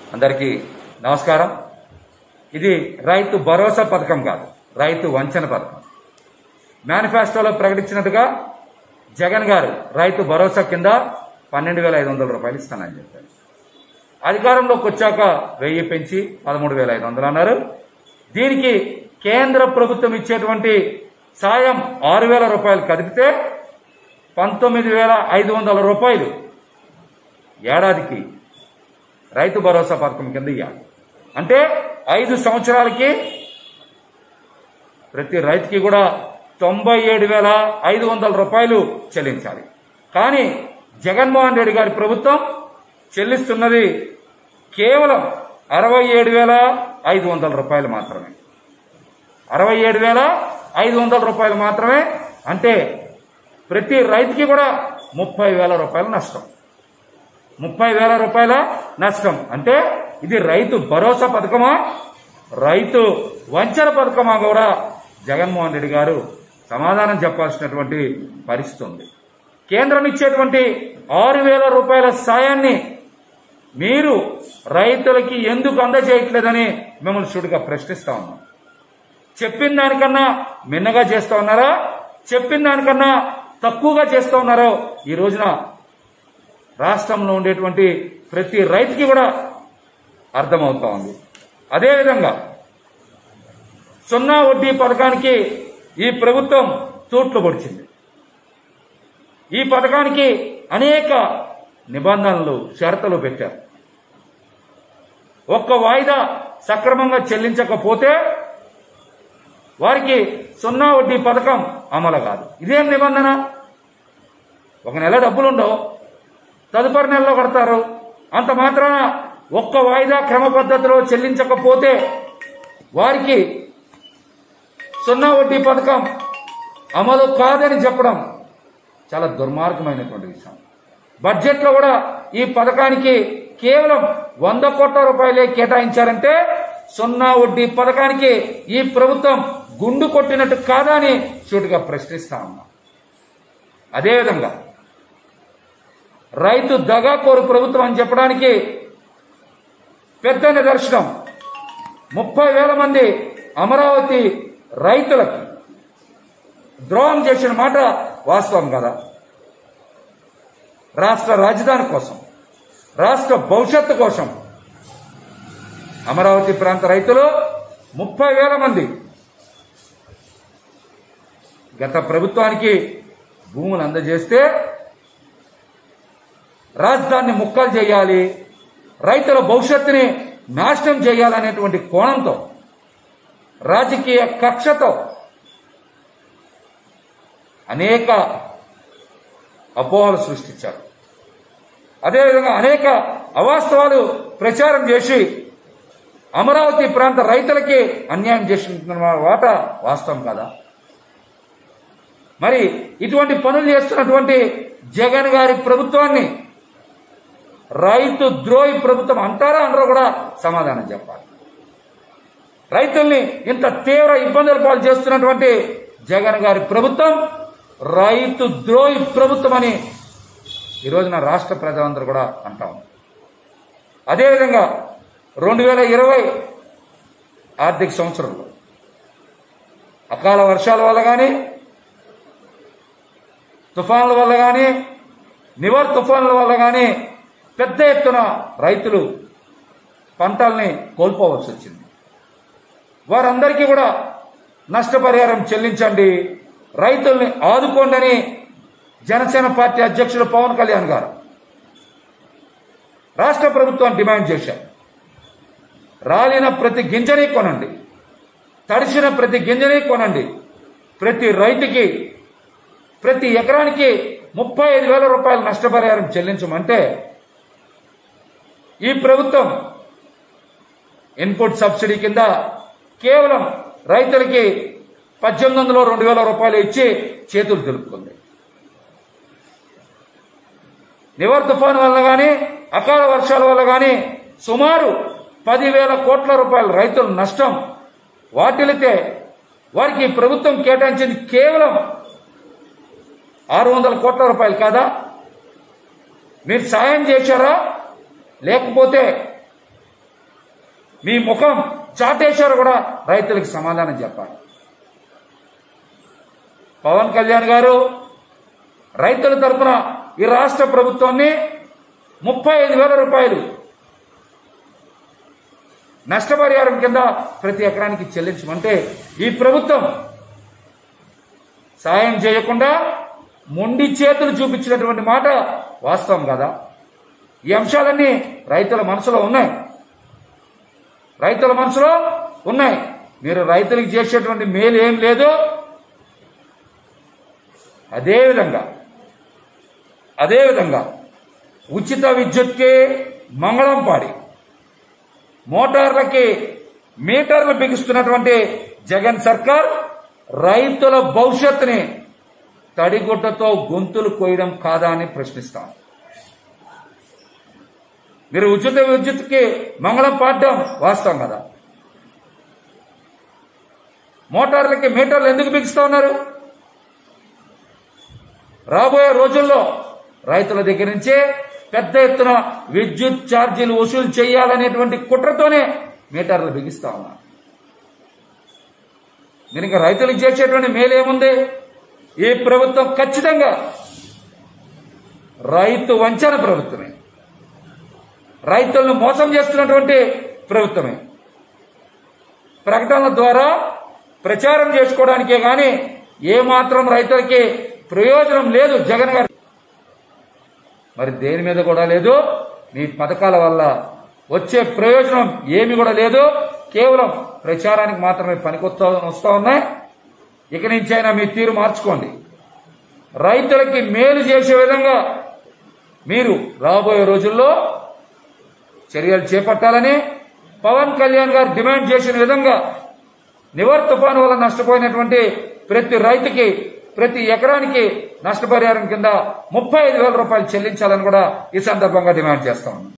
అందరికీ నమస్కారం. ఇది రైతు భరోసా పథకం కాదు, రైతు వంచన పథకం. మేనిఫెస్టోలో ప్రకటించినట్టుగా జగన్ గారు రైతు భరోసా కింద 12,500 రూపాయలు ఇస్తానని చెప్పారు. అధికారంలోకి వచ్చాక 1000 పెంచి 13,500 అన్నారు. దీనికి కేంద్ర ప్రభుత్వం ఇచ్చేటువంటి సాయం 6,000 రూపాయలు కదిపితే 19,500 రూపాయలు ఏడాదికి రైతు భరోసా పథకం కింద ఇవ్వాలి. అంటే 5 సంవత్సరాలకి ప్రతి రైతుకి కూడా 97,500 రూపాయలు చెల్లించాలి. కానీ జగన్మోహన్ రెడ్డి గారి ప్రభుత్వం చెల్లిస్తున్నది కేవలం 67,500 రూపాయలు మాత్రమే. 67,500 రూపాయలు మాత్రమే. అంటే ప్రతి రైతుకి కూడా 30,000 రూపాయలు నష్టం. 30,000 రూపాయల నష్టం. అంటే ఇది రైతు భరోసా పథకమా, రైతు వంచన పథకమా కూడా జగన్మోహన్ రెడ్డి గారు సమాధానం చెప్పాల్సినటువంటి పరిస్థితి ఉంది. కేంద్రం ఇచ్చేటువంటి 6,000 రూపాయల సాయాన్ని మీరు రైతులకి ఎందుకు అందజేయట్లేదని మిమ్మల్ని సూటిగా ప్రశ్నిస్తా ఉన్నాం. చెప్పిన దానికన్నా మిన్నగా చేస్తా ఉన్నారా, చెప్పిన దానికన్నా తక్కువగా చేస్తా ఉన్నారో ఈ రోజున రాష్ట్రంలో ఉండేటువంటి ప్రతి రైతుకి కూడా అర్థమవుతా ఉంది. అదేవిధంగా 0 వడ్డీ పథకానికి ఈ ప్రభుత్వం తూట్లు పొడిచింది. ఈ పథకానికి అనేక నిబంధనలు, షరతులు పెట్టారు. ఒక్క వాయిదా సక్రమంగా చెల్లించకపోతే వారికి 0 వడ్డీ పథకం అమలు కాదు. ఇదేం నిబంధన? ఒక నెల డబ్బులుండవు, తదుపరి నెలలో కడతారు. అంత మాత్రాన ఒక్క వాయిదా క్రమ పద్ధతిలో చెల్లించకపోతే వారికి 0 వడ్డీ పథకం అమలు కాదని చెప్పడం చాలా దుర్మార్గమైనటువంటి విషయం. బడ్జెట్లో కూడా ఈ పథకానికి కేవలం 100 కోట్ల రూపాయలే కేటాయించారంటే 0 వడ్డీ పథకానికి ఈ ప్రభుత్వం గుండు కొట్టినట్టు కాదా అని సూటిగా ప్రశ్నిస్తా ఉన్నా. అదేవిధంగా రైతు దగాకోరు ప్రభుత్వం అని చెప్పడానికి పెద్ద నిదర్శనం 30,000 మంది అమరావతి రైతులకి ద్రోహం చేసిన మాట వాస్తవం కదా. రాష్ట్ర రాజధాని కోసం, రాష్ట్ర భవిష్యత్తు కోసం అమరావతి ప్రాంత రైతులు 30,000 మంది గత ప్రభుత్వానికి భూములు అందజేస్తే రాజధానిని ముక్కలు చేయాలి, రైతుల భవిష్యత్తుని నాశనం చేయాలనేటువంటి కోణంతో, రాజకీయ కక్షతో అనేక అపోహలు సృష్టించారు. అదేవిధంగా అనేక అవాస్తవాలు ప్రచారం చేసి అమరావతి ప్రాంత రైతులకి అన్యాయం చేసిన మాట వాస్తవం కాదా? మరి ఇటువంటి పనులు చేస్తున్నటువంటి జగన్ గారి ప్రభుత్వాన్ని రైతు ద్రోహి ప్రభుత్వం అంటారా అనరో కూడా సమాధానం చెప్పాలి. రైతుల్ని ఇంత తీవ్ర ఇబ్బందుల పాలు చేస్తున్నటువంటి జగన్ గారి ప్రభుత్వం రైతు ద్రోహి ప్రభుత్వం అని ఈ రోజున రాష్ట్ర ప్రజలందరూ కూడా అంటాం. అదేవిధంగా 2020 ఆర్థిక సంవత్సరంలో అకాల వర్షాల వల్ల కానీ, తుఫాన్ల వల్ల కానీ, నివర్ తుఫాన్ల వల్ల కానీ పెద్ద ఎత్తున రైతులు పంటల్ని కోల్పోవలసి వచ్చింది. వారందరికీ కూడా నష్టపరిహారం చెల్లించండి, రైతుల్ని ఆదుకోండి అని జనసేన పార్టీ అధ్యక్షుడు పవన్ కళ్యాణ్ గారు రాష్ట్ర ప్రభుత్వాన్ని డిమాండ్ చేశారు. రాలిన ప్రతి గింజని కొనండి, తడిసిన ప్రతి గింజని కొనండి, ప్రతి రైతుకి ప్రతి ఎకరానికి 35,000 రూపాయలు నష్టపరిహారం చెల్లించమంటే ఈ ప్రభుత్వం ఇన్పుట్ సబ్సిడీ కింద కేవలం రైతులకి 1,800 2,000 రూపాయలు ఇచ్చి చేతులు దులుపుకుంది. నివర్ తుఫాను వల్ల కానీ, అకాల వర్షాల వల్ల కానీ సుమారు 10,000 కోట్ల రూపాయల రైతుల నష్టం వాటిల్లితే వారికి ప్రభుత్వం కేటాయించింది కేవలం 600 కోట్ల రూపాయలు కాదా? మీరు సాయం చేశారా? లేకపోతే మీ ముఖం చాటేశారు కూడా రైతులకు సమాధానం చెప్పాలి. పవన్ కళ్యాణ్ గారు రైతుల తరఫున ఈ రాష్ట్ర ప్రభుత్వాన్ని 35,000 రూపాయలు నష్టపరిహారం కింద ప్రతి ఎకరానికి చెల్లించమంటే ఈ ప్రభుత్వం సాయం చేయకుండా మొండి చేతులు చూపించినటువంటి మాట వాస్తవం కదా. ఈ అంశాలన్నీ రైతుల మనసులో ఉన్నాయి. మీరు రైతులకు చేసేటువంటి మేలు ఏం లేదు. అదేవిధంగా ఉచిత విద్యుత్కి మంగళం పాడి మోటార్లకి మీటర్లు బిగిస్తున్నటువంటి జగన్ సర్కార్ రైతుల భవిష్యత్తుని తడిగుడ్డతో గొంతులు కోయడం కాదా అని ప్రశ్నిస్తాం. మీరు ఉచిత విద్యుత్కి మంగళం పాడడం వాస్తవం కదా. మోటార్లకి మీటర్లు ఎందుకు బిగిస్తా ఉన్నారు? రాబోయే రోజుల్లో రైతుల దగ్గర నుంచే పెద్ద ఎత్తున విద్యుత్ ఛార్జీలు వసూలు చేయాలనేటువంటి కుట్రతోనే మీటర్లు బిగిస్తా ఉన్నారు. మీరు ఇంకా రైతులకు చేసేటువంటి మేలేముంది? ఈ ప్రభుత్వం ఖచ్చితంగా రైతు వంచన ప్రభుత్వమే, రైతులను మోసం చేస్తున్నటువంటి ప్రభుత్వమే. ప్రకటనల ద్వారా ప్రచారం చేసుకోవడానికే గాని ఏమాత్రం రైతులకి ప్రయోజనం లేదు జగన్ గారు. మరి దేని మీద కూడా లేదు. మీ పథకాల వల్ల వచ్చే ప్రయోజనం ఏమి కూడా లేదు. కేవలం ప్రచారానికి మాత్రమే వస్తూ ఉన్నాయి. ఇక నుంచైనా మీ తీరు మార్చుకోండి. రైతులకి మేలు చేసే విధంగా మీరు రాబోయే రోజుల్లో చర్యలు చేపట్టాలని పవన్ కళ్యాణ్ గారు డిమాండ్ చేసిన విధంగా నివర్ తుఫాను వల్ల నష్టపోయినటువంటి ప్రతి రైతుకి ప్రతి ఎకరానికి నష్టపరిహారం కింద 35,000 రూపాయలు చెల్లించాలని కూడా ఈ సందర్భంగా డిమాండ్ చేస్తాం.